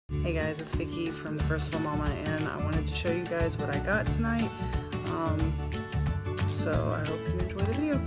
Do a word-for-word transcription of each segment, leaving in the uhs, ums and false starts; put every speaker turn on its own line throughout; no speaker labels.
Hey guys, it's Vicky from The Versatile Mama, and I wanted to show you guys what I got tonight. Um, so I hope you enjoy the video.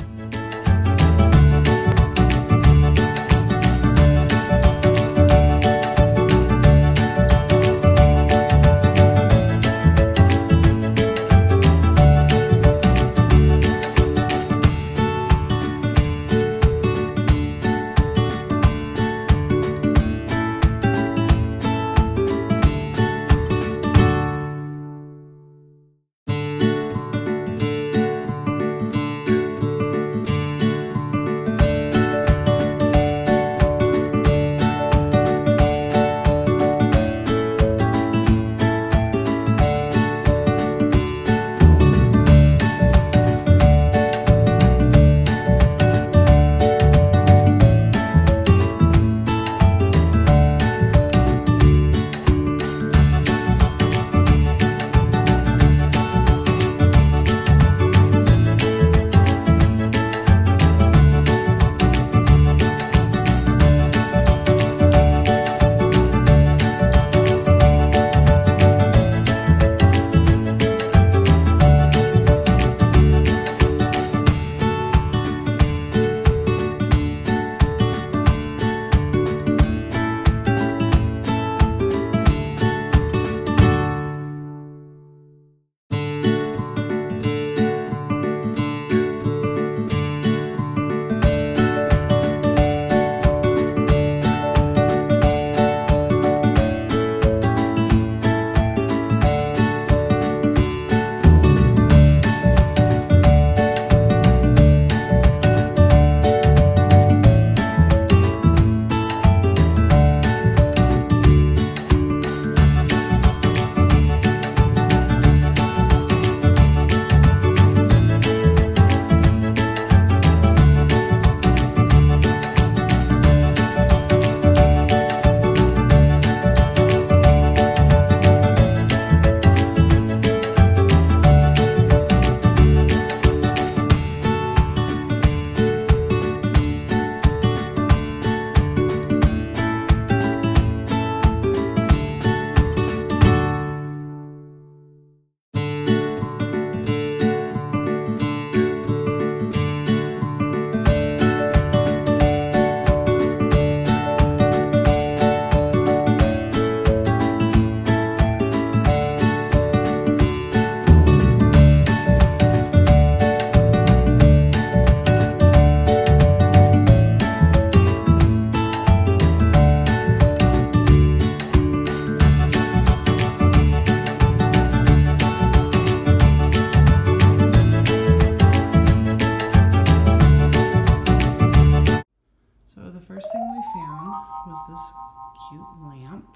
Was this cute lamp.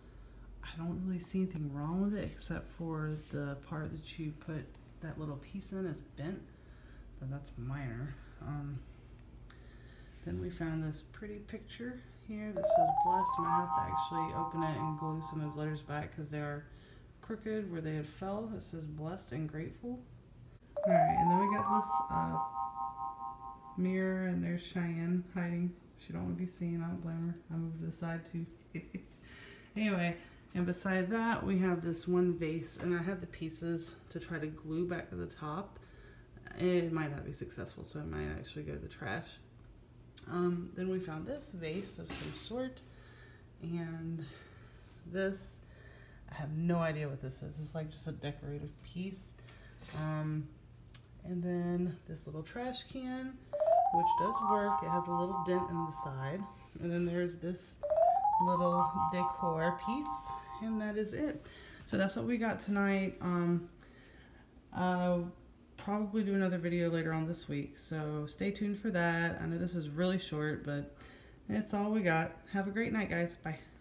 I don't really see anything wrong with it except for the part that you put that little piece in is bent, but that's minor. Um, then we found this pretty picture here that says blessed. I'm gonna have to actually open it and glue some of those letters back because they are crooked where they had fell. It says blessed and grateful. Alright, and then we got this uh, mirror, and there's Cheyenne hiding. She don't want to be seen. I don't blame her. I moved to the side too. Anyway, and beside that we have this one vase, and I have the pieces to try to glue back to the top. It might not be successful, so it might actually go to the trash. Um, then we found this vase of some sort, and this, I have no idea what this is. It's like just a decorative piece. Um, and then this little trash can, which does work. It has a little dent in the side. And then there's this little decor piece, and that is it. So that's what we got tonight. Um, I'll probably do another video later on this week, so stay tuned for that. I know this is really short, but it's all we got. Have a great night, guys. Bye.